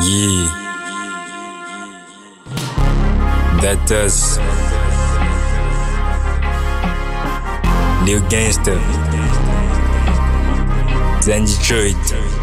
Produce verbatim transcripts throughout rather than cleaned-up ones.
Yeah, that us. New Gangsta, then TrOyeed.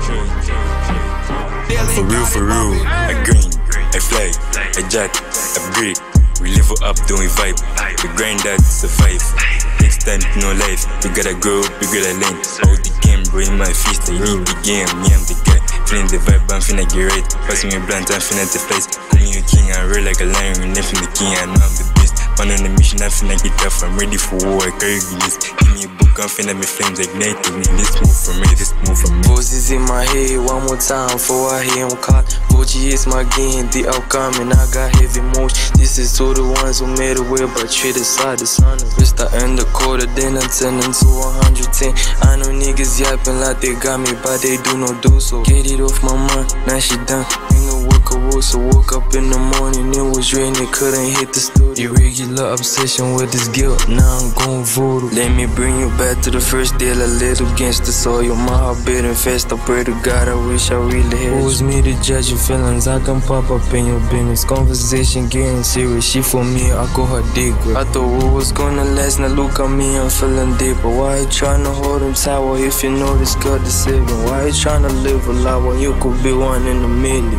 For real, for real. I green, I fly, I jack, upgrade. We level up, then we vibe. We grind that to survive. Next time, no life. We gotta grow up, we gotta learn. All the game, bro, in my fist. I lead the game, me, I'm the guy. Feeling the vibe, I'm finna get right. Passing me blunt, I'm finna the place. Call me a king, I roll like a lion. We never the king, I know I'm the best. Man on the mission, I'm finna get tough. I'm ready for war, I carry this. Give me a book, I'm finna be flames ignited. This move from me, this move from me. Voices in my head, one more time before I hear them caught. Gucci is my game, the outcome, and I got heavy motion. This is to the ones who made a way, but treated side the sun. Wrist I earned a quarter, then I turn into one hundred ten. I know niggas yapping like they got me, but they do no do so. Get it off my mind, now she done. Ain't no work a roll, so woke up in the morning, it was raining, couldn't hit the studio. Irregular obsession with this guilt, now I'm going voodoo. Let me bring you back to the first day, a little Gangsta soil. My heart beating fast, I pray to God, I wish I really had. Who was me to judge your feelings? I can pop up in your business. Conversation getting serious, she for me, I call her dick. I thought we was gonna last, now look at me, I'm feeling deeper. Why you tryna hold him tower if you know this girl deceiving? Why you tryna live a lie when you could be one in a million?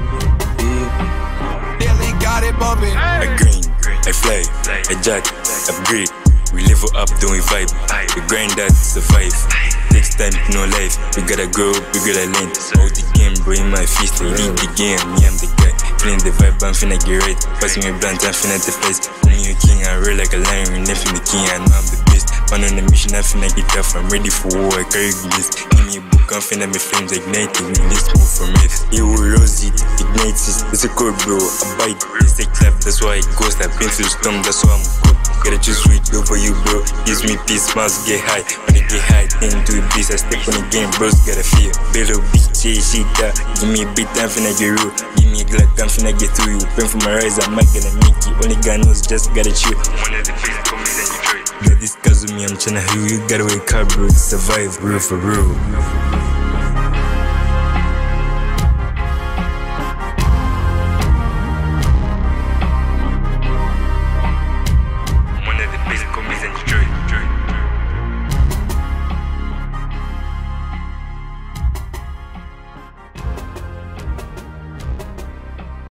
Daily got it bumping. I green, I fly, I jack, upgrade. We level up, then we vibe. We grind that to survive. Next time, no life. We gotta grow up, we gotta learn. All the game, bro, in my fist. I lead the game, me, I'm the guy. Feeling the vibe, I'm finna get right. Passing me blunt, I'm finna the place. Call me a king, I roll like a lion. We never the king, I know I'm the best. Man on the mission, I'm finna get tough. I'm ready for war, I carry this. Give me a book, I'm finna be flames ignited. This move from it. You will rose it, ignite it. It's a code, bro. I bite. It's a clap, that's why it goes. I've been through storm, that's why I'm good. Gotta choose sweet over you, bro. Gives me peace, mouths get high. When I get high, then do it beast. I step on the game, bros gotta fear. Bellow beat, shit, shit, that. Give me a beat, I'm finna get real. Give me a glad, I'm finna get through you. Pen for my rise, I might gonna make it. Only God knows, just gotta chill. One of the face, call me, then you try. Got this cause of me, I'm tryna heal you. Gotta wake up, bro, to survive, real for real.